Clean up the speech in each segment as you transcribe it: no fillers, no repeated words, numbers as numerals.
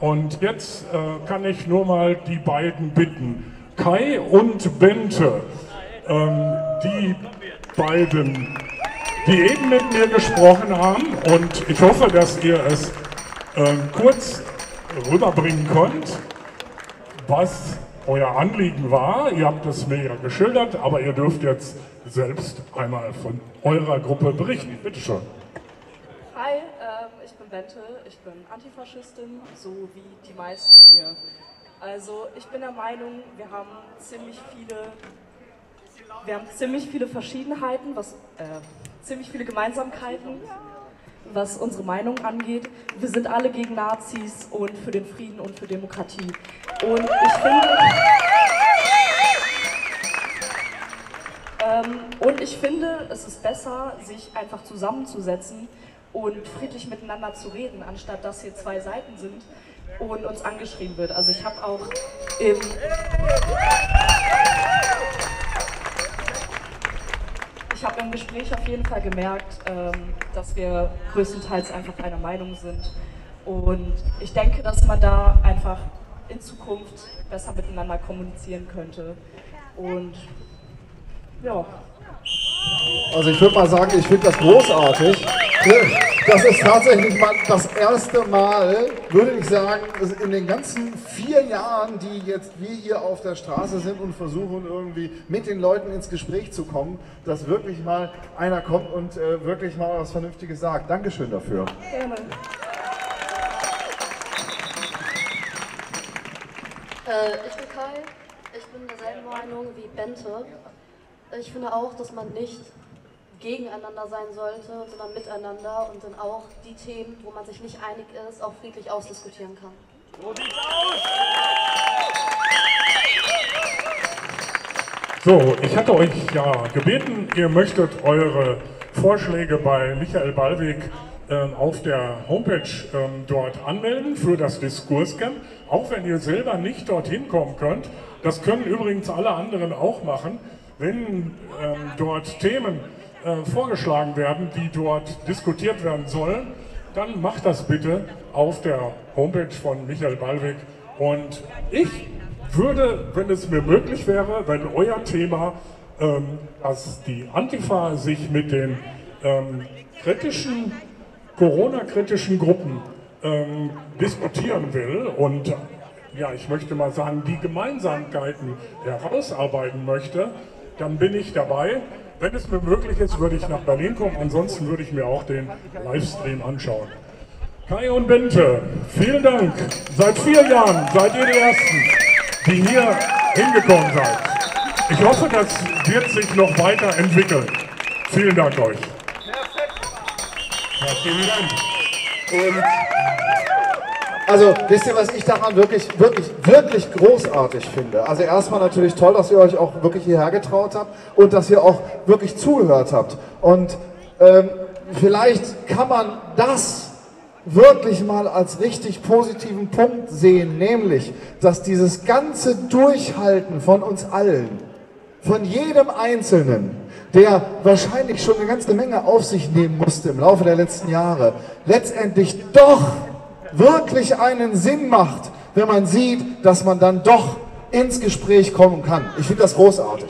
Und jetzt kann ich nur mal die beiden bitten, Kai und Bente, die beiden, die eben mit mir gesprochen haben, und ich hoffe, dass ihr es kurz rüberbringen könnt, was euer Anliegen war. Ihr habt es mir ja geschildert, aber ihr dürft jetzt selbst einmal von eurer Gruppe berichten. Bitte schön. Hi, ich bin Bente, ich bin Antifaschistin, so wie die meisten hier. Also ich bin der Meinung, wir haben ziemlich viele Verschiedenheiten, ziemlich viele Gemeinsamkeiten, was unsere Meinung angeht. Wir sind alle gegen Nazis und für den Frieden und für Demokratie. Und ich finde, es ist besser, sich einfach zusammenzusetzen und friedlich miteinander zu reden, anstatt dass hier zwei Seiten sind und uns angeschrien wird. Also ich habe auch im Gespräch auf jeden Fall gemerkt, dass wir größtenteils einfach einer Meinung sind. Und ich denke, dass man da einfach in Zukunft besser miteinander kommunizieren könnte. Und ja. Also ich würde mal sagen, ich finde das großartig. Das ist tatsächlich mal das erste Mal, würde ich sagen, in den ganzen 4 Jahren, die jetzt wir hier auf der Straße sind und versuchen irgendwie mit den Leuten ins Gespräch zu kommen, dass wirklich mal einer kommt und wirklich mal was Vernünftiges sagt. Dankeschön dafür. Gerne. Ich bin Kai, ich bin derselben Meinung wie Bente. Ich finde auch, dass man nicht gegeneinander sein sollte, sondern miteinander und dann auch die Themen, wo man sich nicht einig ist, auch friedlich ausdiskutieren kann. So sieht's aus! So, ich hatte euch ja gebeten, ihr möchtet eure Vorschläge bei Michael Ballweg auf der Homepage dort anmelden für das Diskurscamp, auch wenn ihr selber nicht dorthin kommen könnt. Das können übrigens alle anderen auch machen. Wenn dort Themen vorgeschlagen werden, die dort diskutiert werden sollen, dann macht das bitte auf der Homepage von Michael Ballweg. Und ich würde, wenn es mir möglich wäre, wenn euer Thema, dass die Antifa sich mit den Corona-kritischen Gruppen diskutieren will und ja, ich möchte mal sagen, die Gemeinsamkeiten herausarbeiten möchte, dann bin ich dabei. Wenn es mir möglich ist, würde ich nach Berlin kommen, ansonsten würde ich mir auch den Livestream anschauen. Kai und Bente, vielen Dank. Seit 4 Jahren seid ihr die Ersten, die hier hingekommen seid. Ich hoffe, das wird sich noch weiterentwickeln. Vielen Dank euch. Herzlichen Dank. Und also, wisst ihr, was ich daran wirklich großartig finde? Also erstmal natürlich toll, dass ihr euch auch wirklich hierher getraut habt und dass ihr auch wirklich zugehört habt. Und vielleicht kann man das wirklich mal als richtig positiven Punkt sehen, nämlich, dass dieses ganze Durchhalten von uns allen, von jedem Einzelnen, der wahrscheinlich schon eine ganze Menge auf sich nehmen musste im Laufe der letzten Jahre, letztendlich doch wirklich einen Sinn macht, wenn man sieht, dass man dann doch ins Gespräch kommen kann. Ich finde das großartig.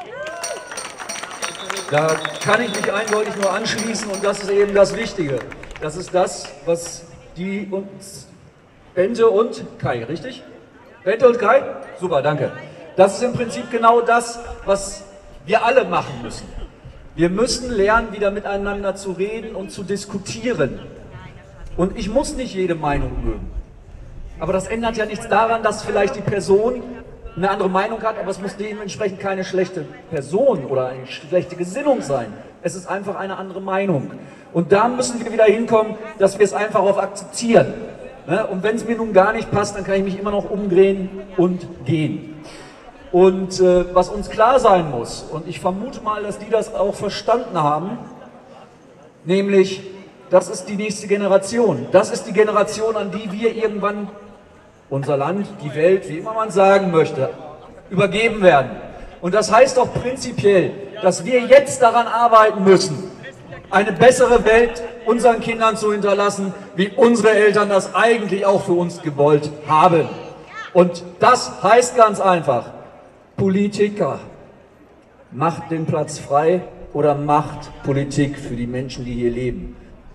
Da kann ich mich eindeutig nur anschließen und das ist eben das Wichtige. Das ist das, was die uns, Bente und Kai, richtig? Bente und Kai? Super, danke. Das ist im Prinzip genau das, was wir alle machen müssen. Wir müssen lernen, wieder miteinander zu reden und zu diskutieren. Und ich muss nicht jede Meinung mögen. Aber das ändert ja nichts daran, dass vielleicht die Person eine andere Meinung hat, aber es muss dementsprechend keine schlechte Person oder eine schlechte Gesinnung sein. Es ist einfach eine andere Meinung. Und da müssen wir wieder hinkommen, dass wir es einfach auch akzeptieren. Und wenn es mir nun gar nicht passt, dann kann ich mich immer noch umdrehen und gehen. Und was uns klar sein muss, und ich vermute mal, dass die das auch verstanden haben, nämlich, das ist die nächste Generation. Das ist die Generation, an die wir irgendwann unser Land, die Welt, wie immer man sagen möchte, übergeben werden. Und das heißt doch prinzipiell, dass wir jetzt daran arbeiten müssen, eine bessere Welt unseren Kindern zu hinterlassen, wie unsere Eltern das eigentlich auch für uns gewollt haben. Und das heißt ganz einfach, Politiker, macht den Platz frei oder macht Politik für die Menschen, die hier leben.